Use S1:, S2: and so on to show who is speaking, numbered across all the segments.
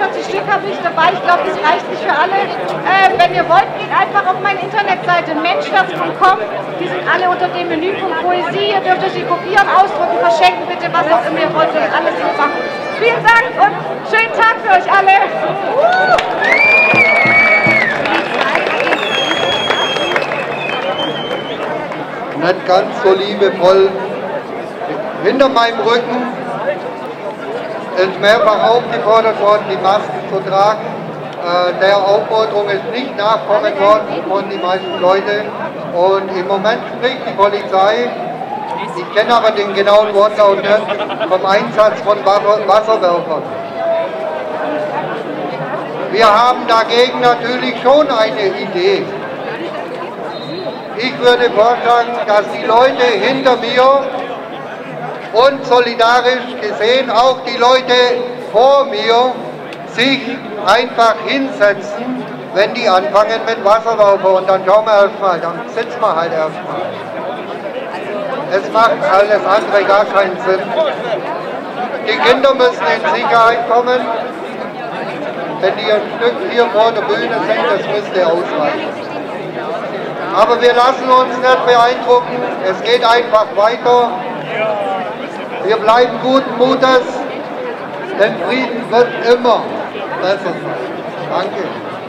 S1: 42 Stück habe ich dabei. Ich glaube, das reicht nicht für alle. Wenn ihr wollt, geht einfach auf meine Internetseite menschdas.com. Die sind alle unter dem Menüpunkt Poesie. Ihr dürft euch die kopieren, ausdrucken, verschenken, bitte, was auch immer ihr wollt. Alles mitmachen. Vielen Dank und schönen Tag für euch alle.
S2: Nicht ganz so liebevoll. Hinter meinem Rücken ist mehrfach aufgefordert worden, die Masken zu tragen. Der Aufforderung ist nicht nachkommen worden von den meisten Leuten. Und im Moment spricht die Polizei, ich kenne aber den genauen Wortlaut nicht, vom Einsatz von Wasserwerfern. Wir haben dagegen natürlich schon eine Idee. Ich würde vorschlagen, dass die Leute hinter mir und solidarisch gesehen auch die Leute vor mir sich einfach hinsetzen, wenn die anfangen mit Wasserwerfer, und dann schauen wir erstmal, dann sitzen wir halt erstmal. Es macht alles andere gar keinen Sinn. Die Kinder müssen in Sicherheit kommen. Wenn die ein Stück hier vor der Bühne sind, das müsste ausreichen. Aber wir lassen uns nicht beeindrucken, es geht einfach weiter. Wir bleiben guten Mutes, denn Frieden wird immer besser sein. Danke.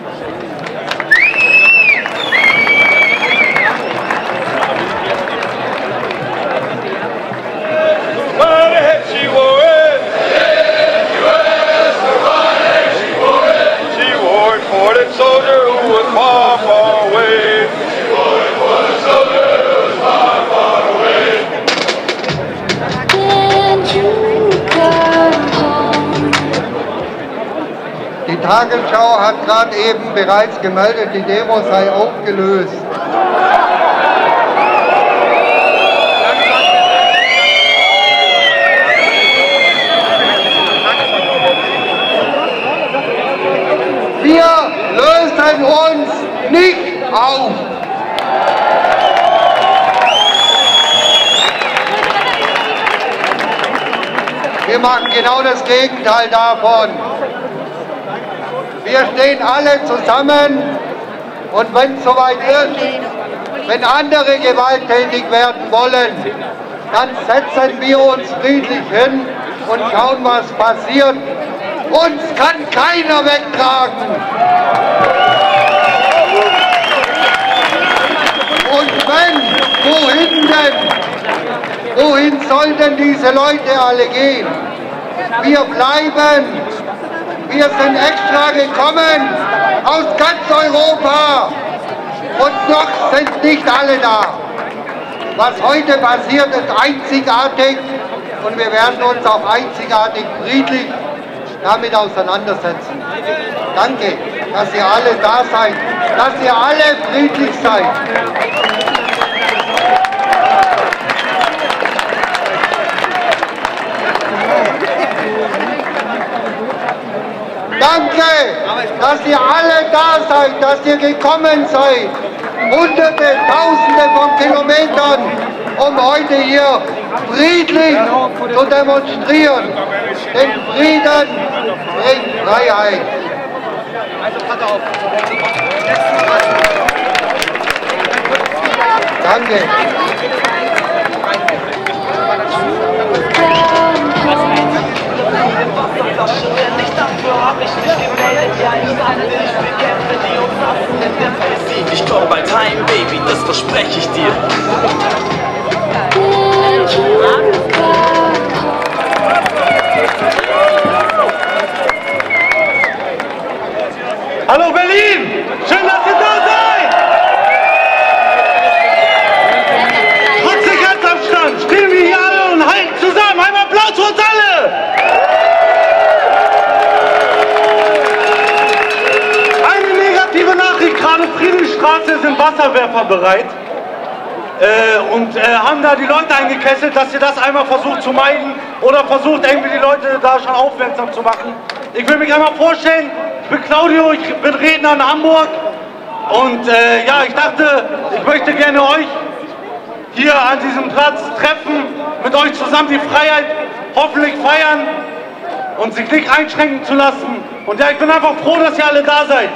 S2: Die Tagesschau hat gerade eben bereits gemeldet, die Demo sei aufgelöst. Wir lösen uns nicht auf. Wir machen genau das Gegenteil davon. Wir stehen alle zusammen, und wenn es soweit ist, wenn andere gewalttätig werden wollen, dann setzen wir uns friedlich hin und schauen, was passiert. Uns kann keiner wegtragen. Und wenn, wohin denn? Wohin sollen denn diese Leute alle gehen? Wir bleiben. Wir sind extra gekommen aus ganz Europa, und noch sind nicht alle da. Was heute passiert, ist einzigartig, und wir werden uns auch einzigartig friedlich damit auseinandersetzen. Danke, dass ihr alle da seid, dass ihr alle friedlich seid. Danke, dass ihr alle da seid, dass ihr gekommen seid. Hunderte, Tausende von Kilometern, um heute hier friedlich zu demonstrieren. Denn Frieden bringt Freiheit. Danke.
S3: Ich komm bald heim, Baby, das verspreche ich dir.
S4: Hallo Berlin! Schön, dass ihr da seid! Trotz Sicherheitsabstand stehen wir hier alle und halten zusammen. Einmal Applaus für uns alle! Eine negative Nachricht, gerade Friedrichstraße sind Wasserwerfer bereit. Und haben da die Leute eingekesselt, dass ihr das einmal versucht zu meiden oder versucht irgendwie die Leute da schon aufmerksam zu machen. Ich will mich einmal vorstellen, ich bin Claudio, ich bin Redner in Hamburg und ja, ich dachte, ich möchte gerne euch hier an diesem Platz treffen, mit euch zusammen die Freiheit hoffentlich feiern und sich nicht einschränken zu lassen. Und ja, ich bin einfach froh, dass ihr alle da seid.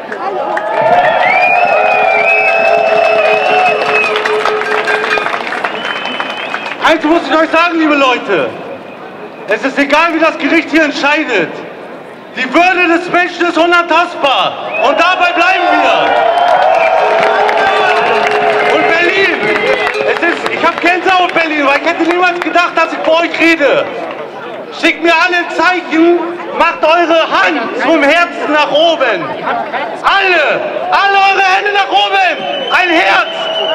S4: Eins muss ich euch sagen, liebe Leute. Es ist egal, wie das Gericht hier entscheidet. Die Würde des Menschen ist unantastbar. Und dabei bleiben wir. Und Berlin. Ich habe Gänsehaut, Berlin, weil ich hätte niemals gedacht, dass ich vor euch rede. Schickt mir alle ein Zeichen, macht eure Hand zum Herzen nach oben. Alle eure Hände nach oben. Ein Herz.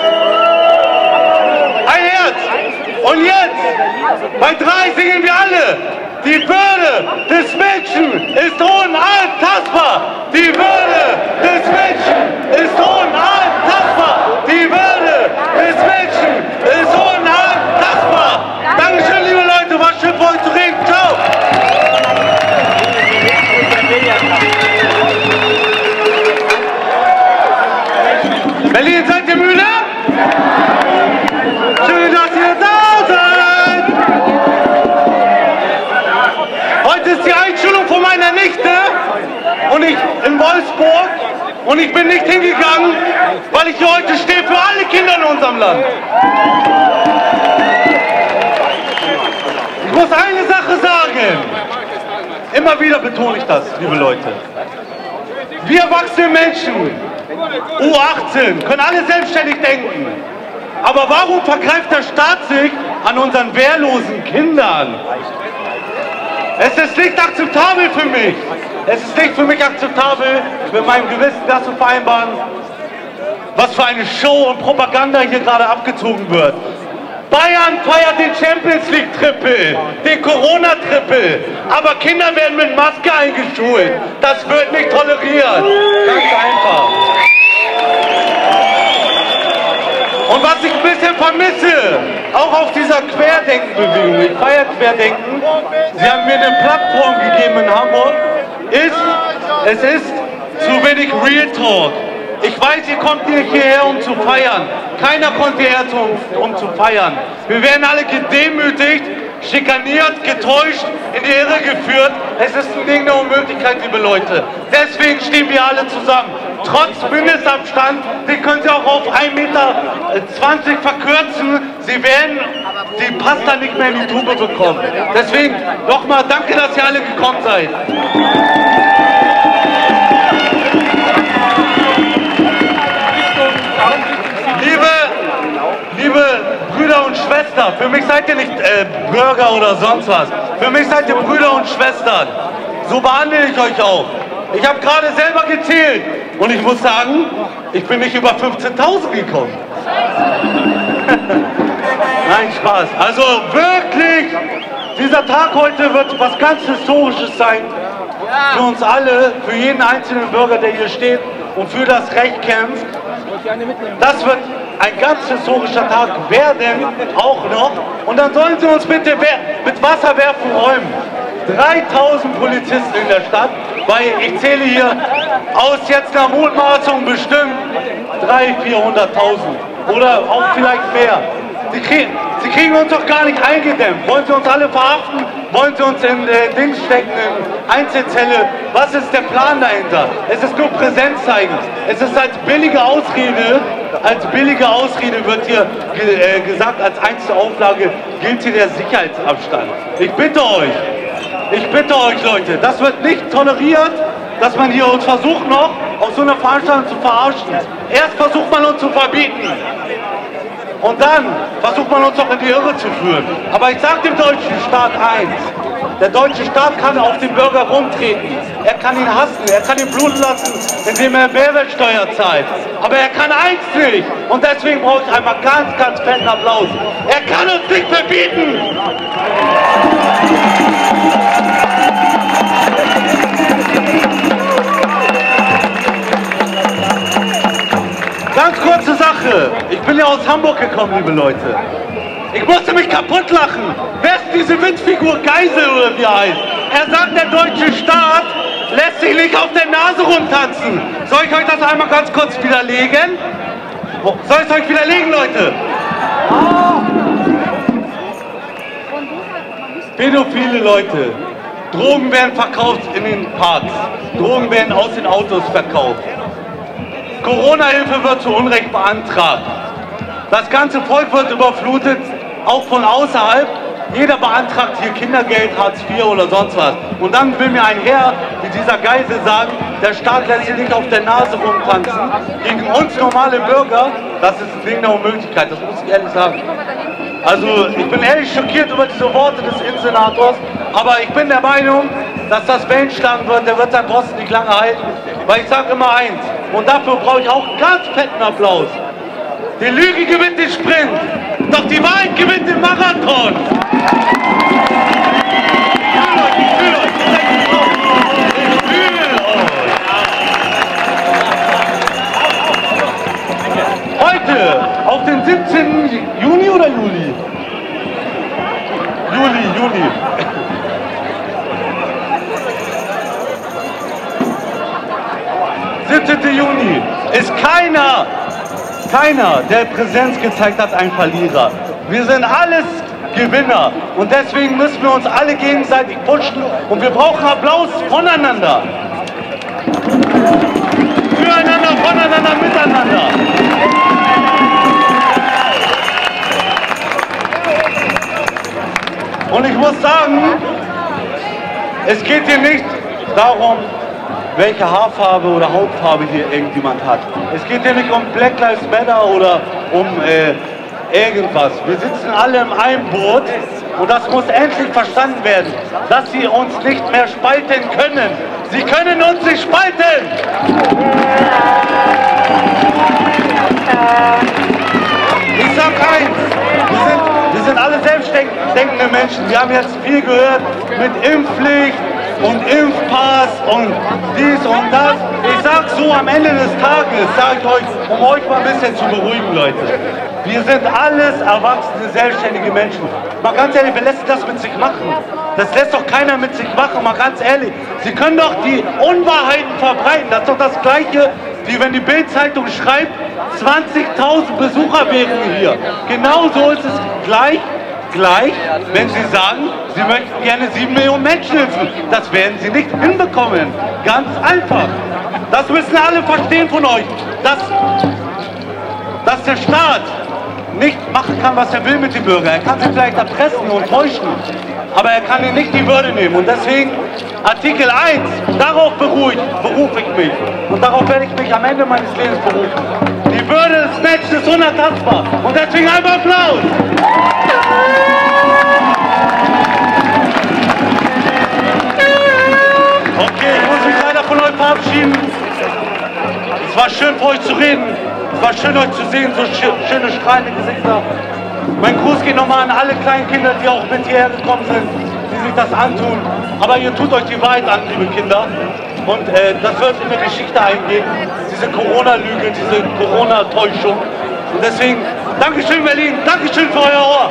S4: Ein Herz. Und jetzt, bei 3 singen wir alle. Die Würde des Menschen ist unantastbar. Die Würde des Menschen ist unantastbar. Die Würde des Menschen ist unantastbar. Dankeschön, liebe Leute. War schön für euch zu reden. Ciao. Berlin, seid ihr müde? Schön, dass ihr da seid. Heute ist die Einschulung von meiner Nichte und ich in Wolfsburg und ich bin nicht hingegangen, weil ich hier heute stehe für alle Kinder in unserem Land. Ich muss eine Sache sagen. Immer wieder betone ich das, liebe Leute. Wir erwachsene Menschen, U18, können alle selbstständig denken. Aber warum vergreift der Staat sich an unseren wehrlosen Kindern? Es ist nicht akzeptabel für mich. Es ist nicht für mich akzeptabel, mit meinem Gewissen das zu vereinbaren, was für eine Show und Propaganda hier gerade abgezogen wird. Bayern feiert den Champions League Triple, den Corona Triple, aber Kinder werden mit Maske eingeschult. Das wird nicht toleriert. Ganz einfach. Und was ich ein bisschen vermisse, auch auf dieser Querdenken-Bewegung, ich feiere Querdenken, sie haben mir eine Plattform gegeben in Hamburg, es ist zu wenig Real Talk. Ich weiß, ihr kommt nicht hierher, um zu feiern. Keiner kommt hierher, um zu feiern. Wir werden alle gedemütigt, schikaniert, getäuscht, in die Irre geführt. Es ist ein Ding der Unmöglichkeit, liebe Leute. Deswegen stehen wir alle zusammen. Trotz Mindestabstand, den können Sie auch auf 1,20 Meter verkürzen. Sie werden die Pasta nicht mehr in die Tube bekommen. Deswegen nochmal danke, dass ihr alle gekommen seid. Liebe Brüder und Schwestern, für mich seid ihr nicht Bürger oder sonst was. Für mich seid ihr Brüder und Schwestern. So behandle ich euch auch. Ich habe gerade selber gezählt und ich muss sagen, ich bin nicht über 15.000 gekommen. Nein, Spaß. Also wirklich, dieser Tag heute wird was ganz Historisches sein. Für uns alle, für jeden einzelnen Bürger, der hier steht und für das Recht kämpft. Das wird ein ganz historischer Tag werden, auch noch. Und dann sollen Sie uns bitte mit Wasserwerfen räumen. 3000 Polizisten in der Stadt, weil ich zähle hier aus jetzt nach Mutmaßung bestimmt 300.000, 400.000 oder auch vielleicht mehr. Sie kriegen uns doch gar nicht eingedämmt. Wollen Sie uns alle verhaften? Wollen Sie uns in Dings stecken, in Einzelzelle? Was ist der Plan dahinter? Es ist nur Präsenz zeigen. Es ist als billige Ausrede wird hier gesagt, als einzige Auflage gilt hier der Sicherheitsabstand. Ich bitte euch Leute, das wird nicht toleriert, dass man hier uns versucht noch auf so einer Veranstaltung zu verarschen. Erst versucht man uns zu verbieten. Und dann versucht man uns auch in die Irre zu führen. Aber ich sage dem deutschen Staat eins. Der deutsche Staat kann auf den Bürger rumtreten. Er kann ihn hassen, er kann ihn bluten lassen, indem er Mehrwertsteuer zahlt. Aber er kann eins nicht. Und deswegen brauche ich einmal ganz, ganz fetten Applaus. Er kann uns nicht verbieten. Ganz kurze Sache. Ich bin ja aus Hamburg gekommen, liebe Leute. Ich musste mich kaputt lachen. Wer ist diese Witzfigur Geisel oder wie er heißt? Er sagt, der deutsche Staat lässt sich nicht auf der Nase rumtanzen. Soll ich euch das einmal ganz kurz widerlegen? Soll ich es euch widerlegen, Leute? Pädophile Leute Drogen werden verkauft in den Parks. Drogen werden aus den Autos verkauft. Corona-Hilfe wird zu Unrecht beantragt. Das ganze Volk wird überflutet, auch von außerhalb. Jeder beantragt hier Kindergeld, Hartz IV oder sonst was. Und dann will mir ein Herr wie dieser Geisel sagen, der Staat lässt sich nicht auf der Nase rumtanzen. Gegen uns normale Bürger, das ist ein Ding der Unmöglichkeit, das muss ich ehrlich sagen. Also ich bin ehrlich schockiert über diese Worte des Innensenators, aber ich bin der Meinung, dass das Wellen schlagen wird, der wird seinen Posten nicht lange halten. Weil ich sage immer eins, und dafür brauche ich auch einen ganz fetten Applaus. Die Lüge gewinnt den Sprint, doch die Wahrheit gewinnt den Marathon. Heute, auf den 17. Juni oder Juli? Juli. 17. Juni ist keiner, der Präsenz gezeigt hat, ein Verlierer. Wir sind alles Gewinner und deswegen müssen wir uns alle gegenseitig pushen und wir brauchen Applaus voneinander. Füreinander, voneinander, miteinander. Und ich muss sagen, es geht hier nicht darum, welche Haarfarbe oder Hautfarbe hier irgendjemand hat. Es geht hier nicht um Black Lives Matter oder um irgendwas. Wir sitzen alle in einem Boot und das muss endlich verstanden werden, dass sie uns nicht mehr spalten können. Sie können uns nicht spalten! Ich sag eins, wir sind alle selbstdenkende Menschen. Wir haben jetzt viel gehört mit Impfpflicht und Impfpass und dies und das. Ich sag so, am Ende des Tages, sage ich euch, um euch mal ein bisschen zu beruhigen, Leute. Wir sind alles erwachsene, selbstständige Menschen. Mal ganz ehrlich, wer lässt das mit sich machen? Das lässt doch keiner mit sich machen, mal ganz ehrlich. Sie können doch die Unwahrheiten verbreiten. Das ist doch das Gleiche, wie wenn die Bild-Zeitung schreibt, 20.000 Besucher wären hier. Genauso ist es gleich, wenn Sie sagen, Sie möchten gerne 7 Millionen Menschen impfen. Das werden Sie nicht hinbekommen. Ganz einfach. Das müssen alle verstehen von euch. Dass der Staat nicht machen kann, was er will mit den Bürgern. Er kann sie vielleicht erpressen und täuschen, aber er kann ihnen nicht die Würde nehmen. Und deswegen Artikel 1, darauf berufe ich mich. Und darauf werde ich mich am Ende meines Lebens berufen. Die Würde des Menschen ist unantastbar. Und deswegen einmal Applaus. Okay, ich muss mich leider von euch verabschieden. Es war schön für euch zu reden. Es war schön euch zu sehen, so schöne strahlende Gesichter. Mein Gruß geht nochmal an alle kleinen Kinder, die auch mit hierher gekommen sind, die sich das antun. Aber ihr tut euch die Wahrheit an, liebe Kinder. Und das wird in die Geschichte eingehen. Diese Corona-Lüge, diese Corona-Täuschung. Und deswegen, Dankeschön Berlin, Dankeschön für euer Ohr.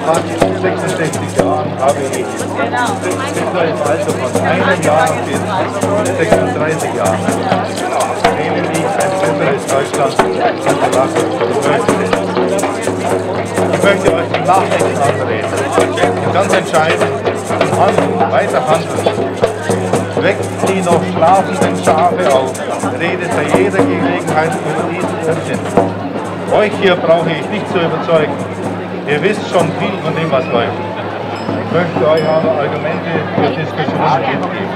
S5: fast 66 Jahren habe ich etwa im Alter von einem Jahr bis 36 Jahren nämlich ein besseres Deutschland hinterlassen möchte. Ich möchte euch zum Nachdenken anregen. Und ganz entscheidend, handeln, weiter handeln. Weckt die noch schlafenden Schafe auf, redet bei jeder Gelegenheit über diesen Irrsinn. Euch hier brauche ich nicht zu überzeugen. Ihr wisst schon viel von dem, was läuft. Ich möchte euch aber Argumente für Diskussionen mitgeben.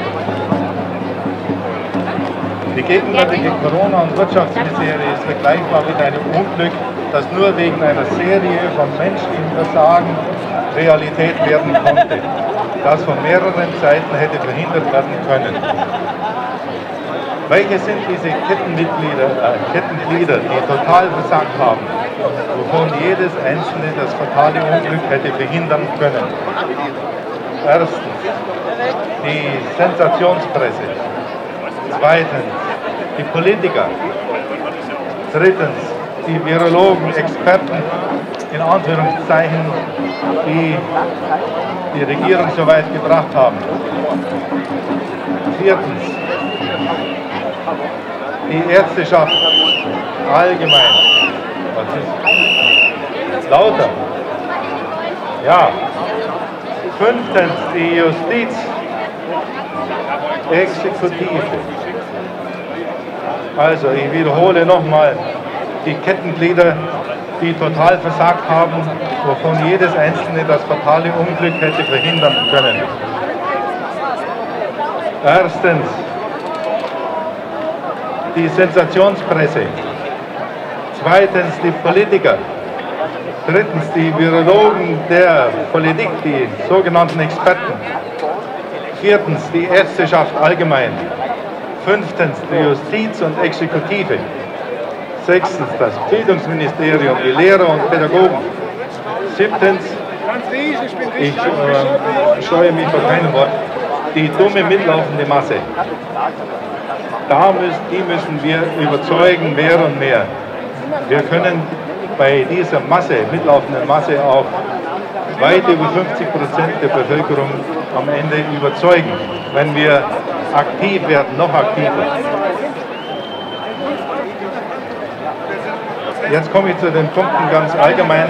S5: Die gegenwärtige Corona- und Wirtschaftsmisere ist vergleichbar mit einem Unglück, das nur wegen einer Serie von menschlichen Versagen Realität werden konnte, das von mehreren Seiten hätte verhindert werden können. Welche sind diese Kettenglieder, die total versagt haben, wovon jedes einzelne das fatale Unglück hätte verhindern können? Erstens, die Sensationspresse. Zweitens, die Politiker. Drittens, die Virologen, Experten, in Anführungszeichen, die die Regierung so weit gebracht haben. Viertens, die Ärzteschaft allgemein. Was ist? Lauter. Ja. Fünftens, die Justiz, Exekutive. Also, ich wiederhole nochmal, die Kettenglieder, die total versagt haben, wovon jedes einzelne das fatale Unglück hätte verhindern können. Erstens, die Sensationspresse. Zweitens, die Politiker. Drittens, die Virologen der Politik, die sogenannten Experten. Viertens, die Ärzteschaft allgemein. Fünftens, die Justiz und Exekutive. Sechstens, das Bildungsministerium, die Lehrer und Pädagogen. Siebtens, ich scheue mich vor keinem Wort, die dumme mitlaufende Masse. Die müssen wir überzeugen, mehr und mehr. Wir können bei dieser Masse, mitlaufenden Masse auch weit über 50% der Bevölkerung am Ende überzeugen, wenn wir aktiv werden, noch aktiver. Jetzt komme ich zu den Punkten ganz allgemein.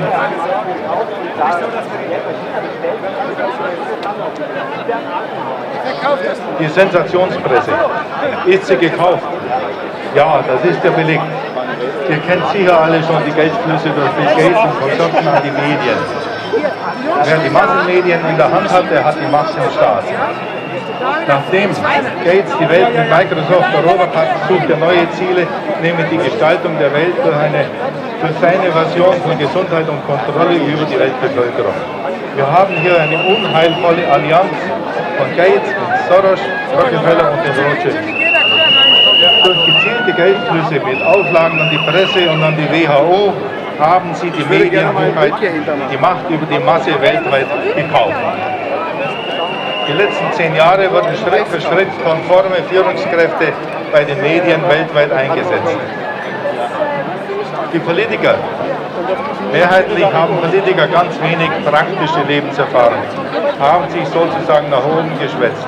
S5: Die Sensationspresse. Ist sie gekauft? Ja, das ist der Beleg. Ihr kennt sicher alle schon die Geldflüsse durch Bill Gates und Konsorten an die Medien. Wer die Massenmedien in der Hand hat, der hat die Macht im Staat. Nachdem Gates die Welt mit Microsoft erobert hat, sucht er neue Ziele, nämlich die Gestaltung der Welt durch seine Version von Gesundheit und Kontrolle über die Weltbevölkerung. Wir haben hier eine unheilvolle Allianz von Gates, Soros, Rockefeller und den Rothschild. Durch gezielte Geldflüsse mit Auflagen an die Presse und an die WHO haben sie die Medienhoheit, die Macht über die Masse weltweit gekauft. Die letzten 10 Jahre wurden Schritt für Schritt konforme Führungskräfte bei den Medien weltweit eingesetzt. Die Politiker. Mehrheitlich haben Politiker ganz wenig praktische Lebenserfahrung, haben sich sozusagen nach oben geschwätzt.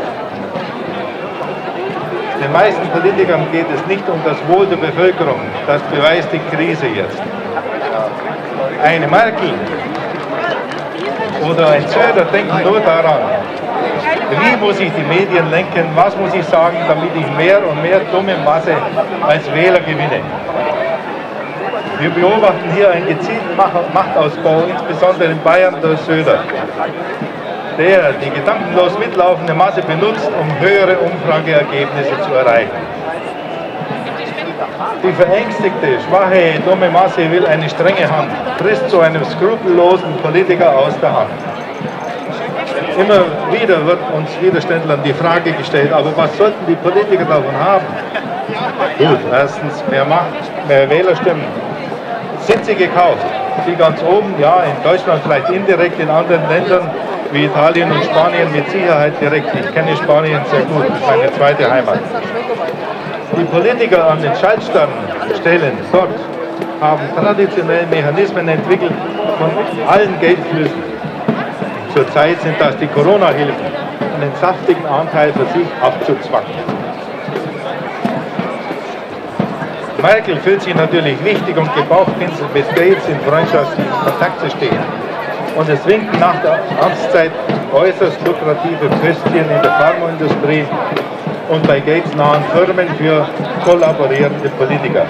S5: Den meisten Politikern geht es nicht um das Wohl der Bevölkerung, das beweist die Krise jetzt. Eine Merkel oder ein Söder denken nur daran, wie muss ich die Medien lenken, was muss ich sagen, damit ich mehr und mehr dumme Masse als Wähler gewinne. Wir beobachten hier einen gezielten Machtausbau, insbesondere in Bayern durch Söder, der die gedankenlos mitlaufende Masse benutzt, um höhere Umfrageergebnisse zu erreichen. Die verängstigte, schwache, dumme Masse will eine strenge Hand, frisst zu einem skrupellosen Politiker aus der Hand. Immer wieder wird uns Widerständlern die Frage gestellt, aber was sollten die Politiker davon haben? Gut, erstens mehr Macht, mehr Wählerstimmen. Sind sie gekauft? Die ganz oben, ja, in Deutschland vielleicht indirekt, in anderen Ländern wie Italien und Spanien mit Sicherheit direkt. Ich kenne Spanien sehr gut, das ist meine zweite Heimat. Die Politiker an den Schaltstellen dort haben traditionell Mechanismen entwickelt von allen Geldflüssen. zurzeit sind das die Corona-Hilfen, einen saftigen Anteil für sich abzuzwacken. Merkel fühlt sich natürlich wichtig und gebauchpinselt mit Gates in freundschaftlichen Kontakt zu stehen. Und es winken nach der Amtszeit äußerst lukrative Postien in der Pharmaindustrie und bei Gates nahen Firmen für kollaborierende Politiker.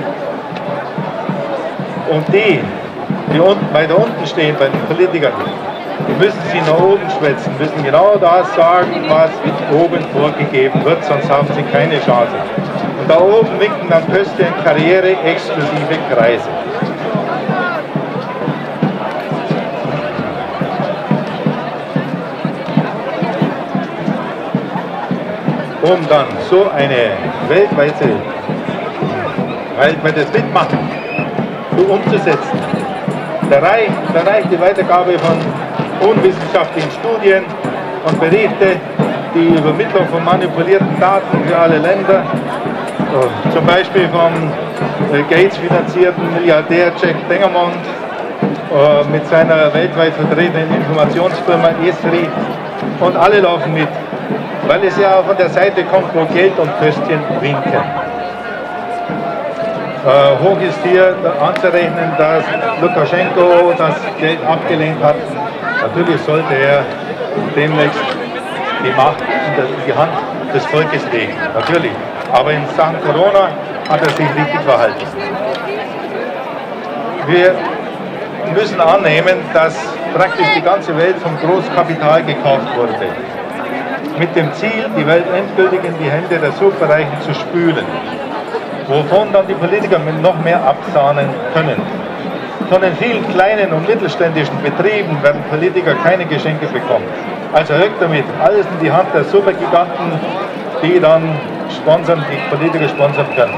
S5: Und die weiter unten stehen bei den Politikern, die müssen sie nach oben schwätzen, müssen genau das sagen, was oben vorgegeben wird, sonst haben sie keine Chance. Und da oben winken dann Postien karriere-exklusive Kreise. Um dann so eine weltweites Mitmachen umzusetzen. Da reicht die Weitergabe von unwissenschaftlichen Studien und Berichte, die Übermittlung von manipulierten Daten für alle Länder, zum Beispiel vom Gates finanzierten Milliardär Jack Dengermond mit seiner weltweit vertretenen Informationsfirma ESRI, und alle laufen mit, weil es ja von der Seite kommt, wo Geld und Postien winken. Hoch ist hier anzurechnen, dass Lukaschenko das Geld abgelehnt hat. Natürlich sollte er demnächst die Macht in die Hand des Volkes legen, natürlich. Aber in Sachen Corona hat er sich richtig verhalten. Wir müssen annehmen, dass praktisch die ganze Welt vom Großkapital gekauft wurde. Mit dem Ziel, die Welt endgültig in die Hände der Superreichen zu spülen, wovon dann die Politiker noch mehr absahnen können. Von den vielen kleinen und mittelständischen Betrieben werden Politiker keine Geschenke bekommen. Also weg damit, alles in die Hand der Supergiganten, die dann die Politiker sponsern können.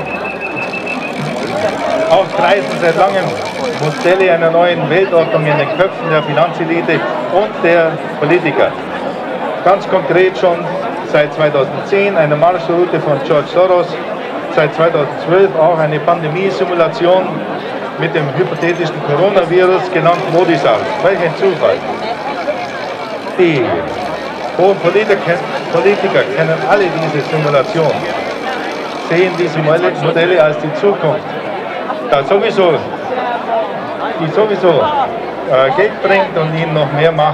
S5: Auch kreisen seit langem Modelle einer neuen Weltordnung in den Köpfen der Finanzelite und der Politiker. Ganz konkret schon seit 2010 eine Marschroute von George Soros, seit 2012 auch eine Pandemie-Simulation mit dem hypothetischen Coronavirus, genannt Modi-SARS. Welch ein Zufall. Die hohen Politiker kennen alle diese Simulation, sehen diese Modelle als die Zukunft, die sowieso Geld bringt und ihnen noch mehr Macht.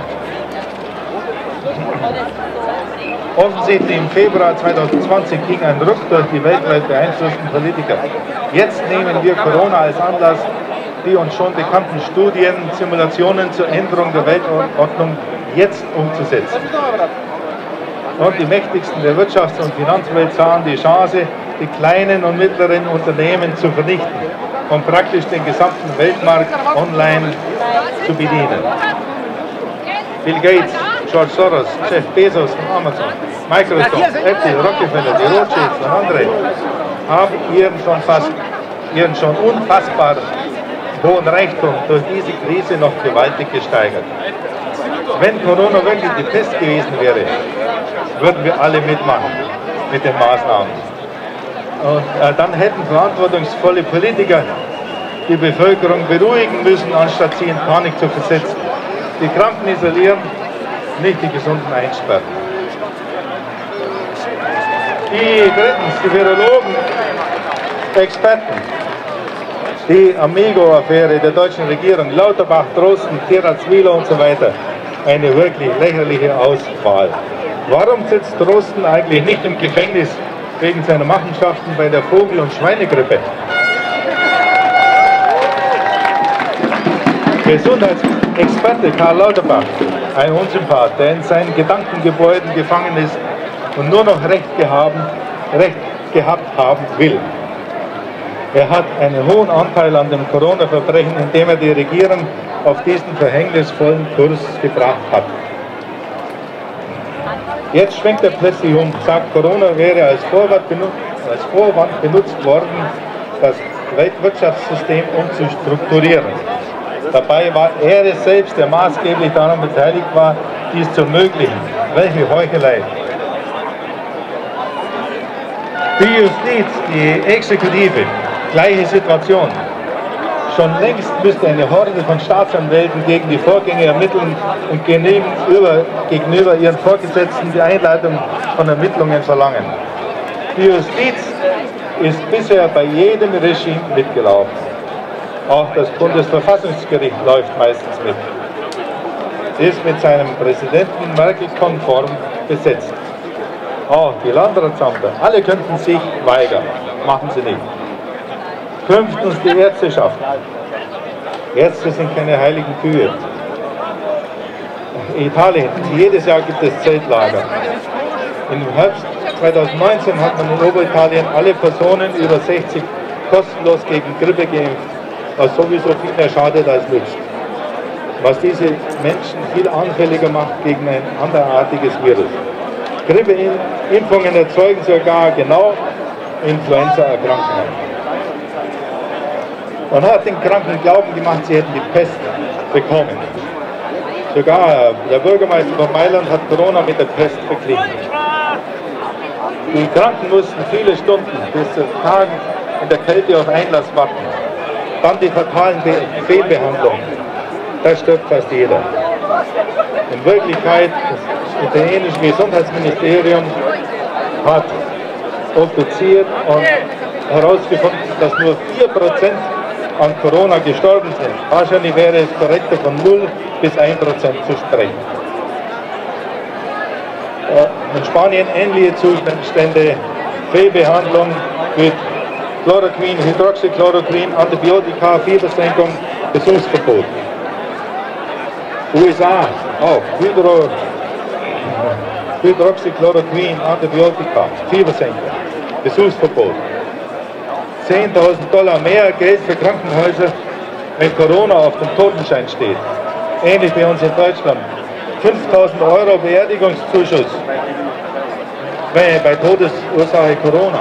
S5: Offensichtlich im Februar 2020 ging ein Ruck durch die weltweit beeinflussten Politiker. Jetzt nehmen wir Corona als Anlass, die uns schon bekannten Studien, Simulationen zur Änderung der Weltordnung jetzt umzusetzen. Und die Mächtigsten der Wirtschafts- und Finanzwelt sahen die Chance, die kleinen und mittleren Unternehmen zu vernichten und praktisch den gesamten Weltmarkt online zu bedienen. Bill Gates, George Soros, Jeff Bezos von Amazon, Microsoft, Apple, Rockefeller, die Rothschilds und andere haben ihren schon unfassbar hohen Reichtum durch diese Krise noch gewaltig gesteigert. Wenn Corona wirklich die Pest gewesen wäre, würden wir alle mitmachen mit den Maßnahmen. Und dann hätten verantwortungsvolle Politiker die Bevölkerung beruhigen müssen, anstatt sie in Panik zu versetzen. Die Kranken isolieren, nicht die Gesunden einsperren. Drittens, die Virologen, Experten. Die Amigo-Affäre der deutschen Regierung, Lauterbach, Drosten, Tirac-Wieler und so weiter. Eine wirklich lächerliche Auswahl. Warum sitzt Drosten eigentlich nicht im Gefängnis wegen seiner Machenschaften bei der Vogel- und Schweinegrippe? Gesundheitsexperte Karl Lauterbach, ein Unsympath, der in seinen Gedankengebäuden gefangen ist und nur noch Recht gehabt haben will. Er hat einen hohen Anteil an dem Corona-Verbrechen, indem er die Regierung auf diesen verhängnisvollen Kurs gebracht hat. Jetzt schwenkt er plötzlich um, sagt, Corona wäre als Vorwand benutzt worden, das Weltwirtschaftssystem umzustrukturieren. Dabei war er es selbst, der maßgeblich daran beteiligt war, dies zu ermöglichen. Welche Heuchelei! Die Justiz, die Exekutive, gleiche Situation. Schon längst müsste eine Horde von Staatsanwälten gegen die Vorgänge ermitteln und gegenüber ihren Vorgesetzten die Einleitung von Ermittlungen verlangen. Die Justiz ist bisher bei jedem Regime mitgelaufen. Auch das Bundesverfassungsgericht läuft meistens mit. Ist mit seinem Präsidenten Merkel-konform besetzt. Auch die Landratsamter, alle könnten sich weigern, machen sie nicht. Fünftens die Ärzteschaft. Ärzte sind keine heiligen Kühe. In Italien, jedes Jahr gibt es Zeltlager. Im Herbst 2019 hat man in Oberitalien alle Personen über 60 kostenlos gegen Grippe geimpft, was sowieso viel mehr schadet als nützt. Was diese Menschen viel anfälliger macht gegen ein anderartiges Virus. Grippeimpfungen erzeugen sogar genau Influenza-Erkrankungen. Man hat den Kranken glauben gemacht, sie hätten die Pest bekommen. Sogar der Bürgermeister von Mailand hat Corona mit der Pest verglichen. Die Kranken mussten viele Stunden bis zu Tagen in der Kälte auf Einlass warten. Dann die fatalen Fehlbehandlungen. Da stirbt fast jeder. In Wirklichkeit, das italienische Gesundheitsministerium hat obduziert und herausgefunden, dass nur 4% an Corona gestorben sind. Wahrscheinlich wäre es korrekter, von 0 bis 1% zu sprechen. In Spanien ähnliche Zustände, Fehlbehandlung mit Chloroquin, Hydroxychloroquin, Antibiotika, Fiebersenkung, Besuchsverbot. USA auch, Hydroxychloroquin, Antibiotika, Fiebersenkung, Besuchsverbot. $10.000 mehr Geld für Krankenhäuser, wenn Corona auf dem Totenschein steht. Ähnlich bei uns in Deutschland. 5.000 € Beerdigungszuschuss bei Todesursache Corona.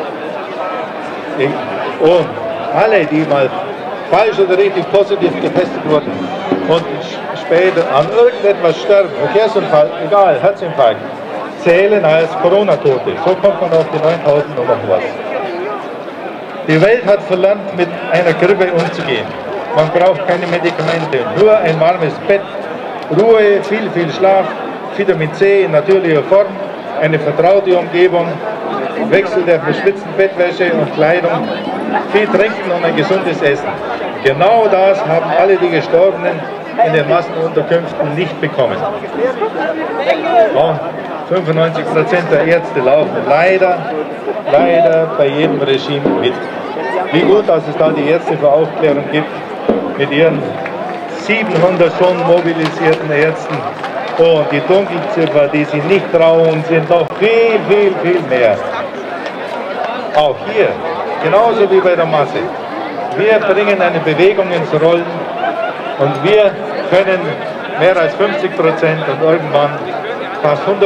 S5: Und alle, die mal falsch oder richtig positiv getestet wurden und später an irgendetwas sterben, Verkehrsunfall, egal, Herzinfarkt, zählen als Corona-Tote. So kommt man auf die 9.000 und noch was. Die Welt hat verlernt, mit einer Grippe umzugehen. Man braucht keine Medikamente, nur ein warmes Bett, Ruhe, viel Schlaf, Vitamin C in natürlicher Form, eine vertraute Umgebung, Wechsel der verschwitzten Bettwäsche und Kleidung, viel Trinken und ein gesundes Essen. Genau das haben alle die Gestorbenen in den Massenunterkünften nicht bekommen. Und 95% der Ärzte laufen leider bei jedem Regime mit. Wie gut, dass es da die Ärzte für Aufklärung gibt, mit ihren 700 schon mobilisierten Ärzten. Und die Dunkelziffer, die sie nicht trauen, sind noch viel mehr. Auch hier, genauso wie bei der Masse. Wir bringen eine Bewegung ins Rollen und wir können mehr als 50% und irgendwann fast 100%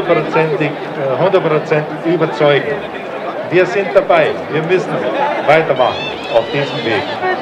S5: überzeugen. Wir sind dabei, wir müssen weitermachen auf diesem Weg.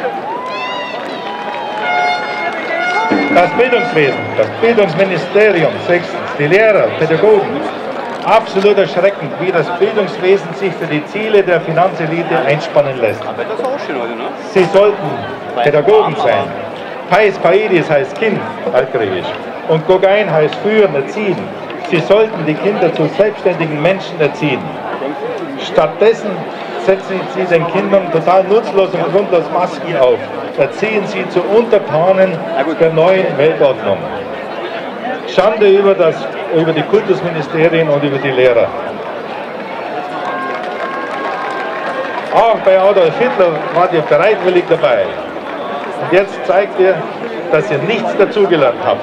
S5: Das Bildungswesen, das Bildungsministerium, sechstens, die Lehrer, Pädagogen. Absolut erschreckend, wie das Bildungswesen sich für die Ziele der Finanzelite einspannen lässt. Sie sollten Pädagogen sein. Pais Paidis heißt Kind, altgriechisch. Und Gogein heißt führen, erziehen. Sie sollten die Kinder zu selbstständigen Menschen erziehen. Stattdessen setzen sie den Kindern total nutzlos und grundlos Masken auf. Erziehen sie zu Untertanen der neuen Weltordnung. Schande über die Kultusministerien und über die Lehrer. Auch bei Adolf Hitler wart ihr bereitwillig dabei. Und jetzt zeigt ihr, dass ihr nichts dazugelernt habt.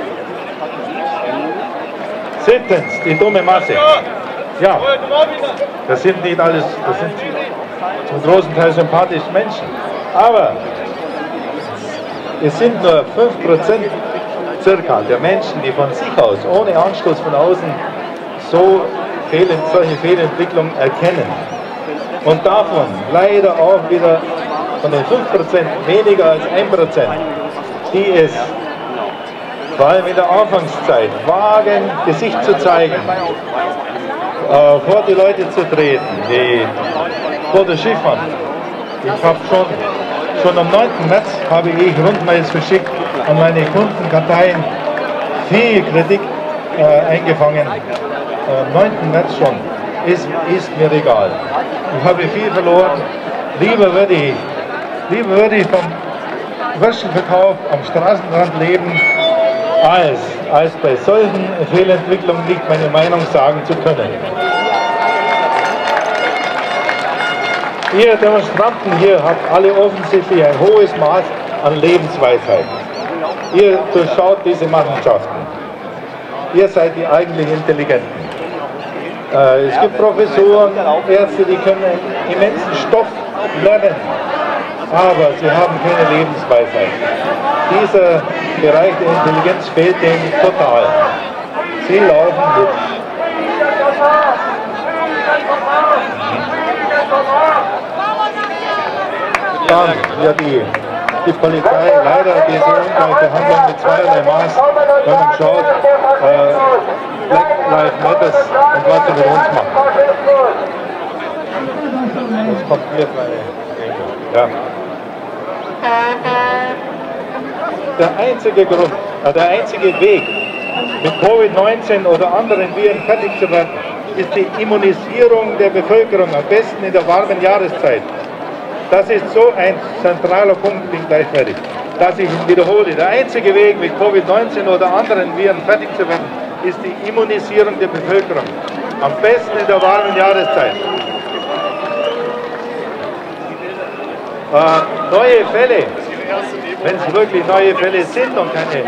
S5: Siebtens, die dumme Masse. Ja, das sind nicht alles, das sind zum großen Teil sympathische Menschen. Aber es sind nur 5% circa der Menschen, die von sich aus, ohne Anstoß von außen, solche Fehlentwicklungen erkennen. Und davon leider auch wieder von den 5% weniger als 1%, die es vor allem in der Anfangszeit wagen, Gesicht zu zeigen, vor die Leute zu treten, vor der Schiffern. Ich habe schon Schon am 9. März habe ich Rundmails verschickt an meine Kundenkarteien, viel Kritik eingefangen. Am 9. März schon. Ist mir egal. Ich habe viel verloren. Lieber würde ich vom Würstchenverkauf am Straßenrand leben, als bei solchen Fehlentwicklungen nicht meine Meinung sagen zu können. Ihr Demonstranten hier habt alle offensichtlich ein hohes Maß an Lebensweisheit. Ihr durchschaut diese Machenschaften. Ihr seid die eigentlich Intelligenten. Es gibt Professoren, Ärzte, die können einen immensen Stoff lernen, aber sie haben keine Lebensweisheit. Dieser Bereich der Intelligenz fehlt denen total. Sie laufen mit. Dann, ja, die Polizei leider diese ungleiche Handlung mit zweierlei Maß, wenn man schaut, Black Lives Matters und was sie mit uns machen. Das kommt hier meine Enkel. Ja. Der einzige Weg, mit Covid-19 oder anderen Viren fertig zu werden, ist die Immunisierung der Bevölkerung, am besten in der warmen Jahreszeit. Das ist so ein zentraler Punkt, bin gleich fertig, dass ich ihn wiederhole. Der einzige Weg, mit Covid-19 oder anderen Viren fertig zu werden, ist die Immunisierung der Bevölkerung. Am besten in der warmen Jahreszeit. Neue Fälle, wenn es wirklich neue Fälle sind und keine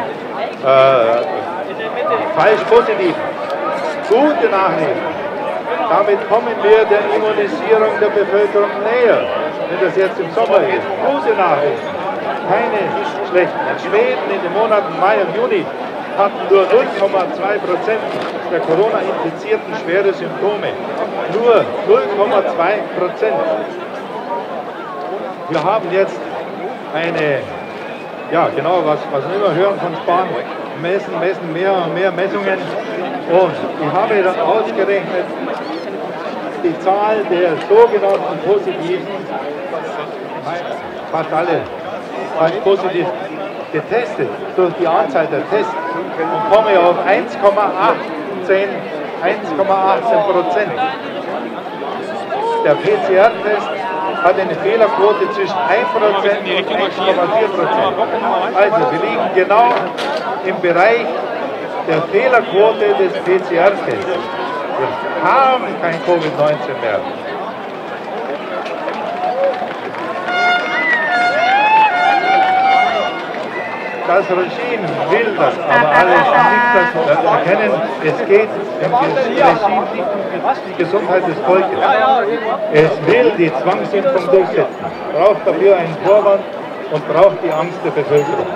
S5: falsch positiven, gute Nachrichten. Damit kommen wir der Immunisierung der Bevölkerung näher, wenn das jetzt im Sommer ist. Gute Nachrichten, keine schlechten. In Schweden in den Monaten Mai und Juni hatten nur 0,2% der Corona-Infizierten schwere Symptome. Nur 0,2%. Wir haben jetzt eine, ja genau, was wir immer hören von Spahn, messen, mehr und mehr Messungen. Und ich habe dann ausgerechnet, die Zahl der sogenannten Positiven, fast alle als positiv getestet durch die Anzahl der Tests und komme auf 1,18%. Der PCR-Test hat eine Fehlerquote zwischen 1% und 1,4%. Also wir liegen genau im Bereich der Fehlerquote des PCR-Tests. Wir haben kein Covid-19 mehr. Das Regime will das, aber alle nicht das erkennen. Es geht im Regime nicht um die Gesundheit des Volkes. Es will die Zwangsimpfung durchsetzen, braucht dafür einen Vorwand und braucht die Angst der Bevölkerung.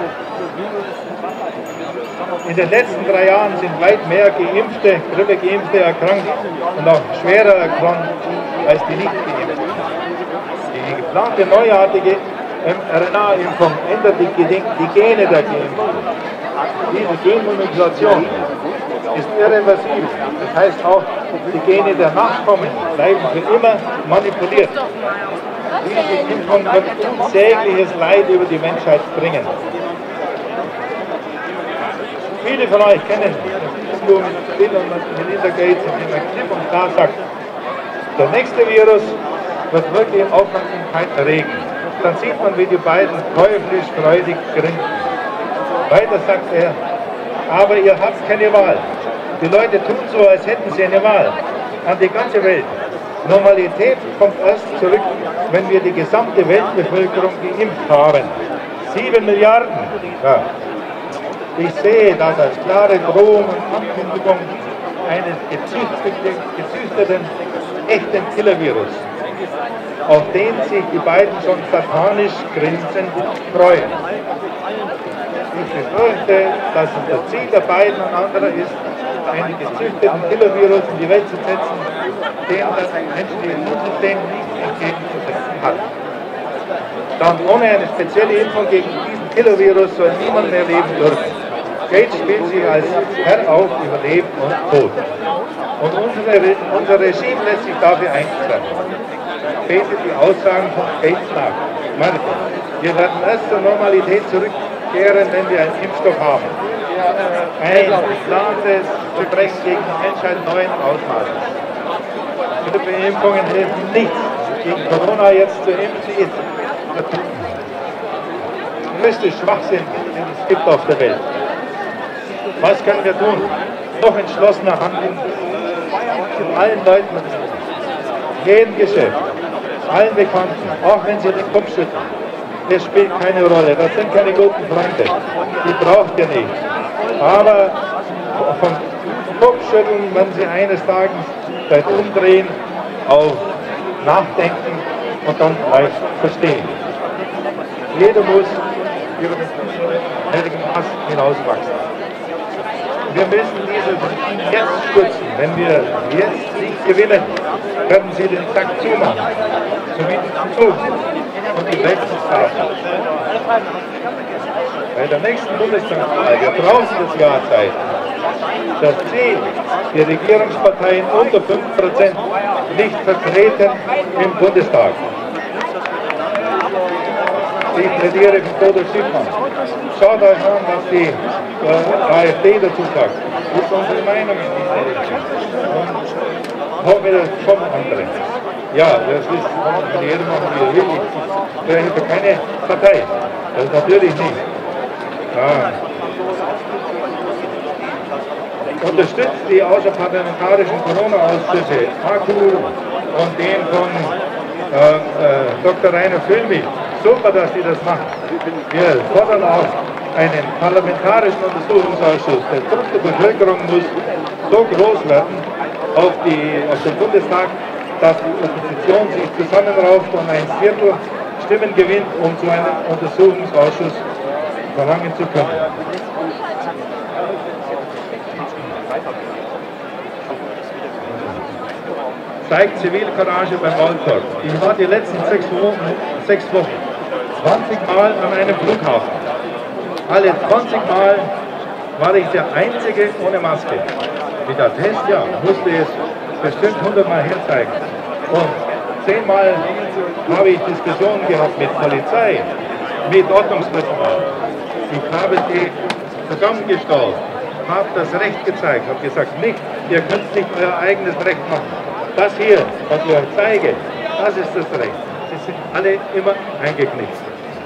S5: In den letzten 3 Jahren sind weit mehr Grippe-Geimpfte erkrankt und auch schwerer erkrankt als die Nicht-Geimpften. Die geplante neuartige mRNA-Impfung ändert die Gene der Geimpften. Diese Genmanipulation ist irreversibel. Das heißt auch, die Gene der Nachkommen bleiben für immer manipuliert. Diese Impfung wird unsägliches Leid über die Menschheit bringen. Viele von euch kennen das Interview mit Bill und Melinda Gates, in dem er klipp und klar sagt, der nächste Virus wird wirklich Aufmerksamkeit erregen. Dann sieht man, wie die beiden teuflisch freudig grinsen. Weiter sagt er, aber ihr habt keine Wahl. Die Leute tun so, als hätten sie eine Wahl. An die ganze Welt. Normalität kommt erst zurück, wenn wir die gesamte Weltbevölkerung geimpft haben. 7 Milliarden. Ja. Ich sehe das als klare Drohung und Ankündigung eines gezüchteten, echten Killer-Virus, auf den sich die beiden schon satanisch grinsend freuen. Ich befürchte, dass es das Ziel der beiden und anderer ist, einen gezüchteten Killer-Virus in die Welt zu setzen, dem das menschliche Immunsystem nicht entgegenzusetzen hat. Dann ohne eine spezielle Impfung gegen diesen Killer-Virus soll niemand mehr leben dürfen. Gates spielt sich als Herr auf über Leben und Tod. Und unser Regime lässt sich dafür einsperren. Betet die Aussagen von Gates nach. Marke. Wir werden erst zur Normalität zurückkehren, wenn wir einen Impfstoff haben. Ein geplantes Verbrechen gegen die Menschheit neuen Ausmaßes. Grippeimpfungen helfen nichts. Gegen Corona jetzt zu impfen ist der größte Schwachsinn, den es gibt auf der Welt. Was können wir tun? Noch entschlossener handeln. Mit allen Leuten, jedem Geschäft, allen Bekannten, auch wenn sie den Kopf schütteln. Das spielt keine Rolle, das sind keine guten Freunde, die braucht ihr nicht. Aber vom Kopfschütteln werden sie eines Tages vielleicht umdrehen auf Nachdenken und dann gleich verstehen. Jeder muss über das nötige Maß hinauswachsen. Wir müssen diese jetzt stützen. Wenn wir jetzt nicht gewinnen, werden sie den Sack zumachen. So wie die Zug und die Wechselstraße. Bei der nächsten Bundestagswahl, wir brauchen das Jahr Zeit. Das Ziel, die Regierungsparteien unter 5% nicht vertreten im Bundestag. Ich plädiere für Bodo Schiffmann. Schaut euch an, was die AfD dazu sagt. Das ist unsere Meinung in dieser Richtung. Und hoffe, das kommen andere. Ja, das ist, kann jeder machen, wie er will. Ich spreche für keine Partei. Das ist natürlich nicht. Ja. Unterstützt die außerparlamentarischen Corona-Ausschüsse, AKU und den von Dr. Rainer Füllmich. Super, dass die das machen. Wir fordern auch einen parlamentarischen Untersuchungsausschuss. Der Druck der Bevölkerung muss so groß werden auf den Bundestag, dass die Opposition sich zusammenrauft und ein Viertel Stimmen gewinnt, um zu einem Untersuchungsausschuss verlangen zu können. Zeigt Zivilcourage beim Maulkorb. Ich war die letzten 6 Wochen 20 Mal an einem Flughafen. Alle 20 Mal war ich der Einzige ohne Maske. Mit der Test, ja, musste es bestimmt 100 Mal herzeigen. Und 10 Mal habe ich Diskussionen gehabt mit Polizei, mit Ordnungspersonal. Ich habe sie zusammengestellt, habe das Recht gezeigt, habe gesagt, nicht, ihr könnt nicht euer eigenes Recht machen. Das hier, was ich euch zeige, das ist das Recht. Sie sind alle immer eingeknickt.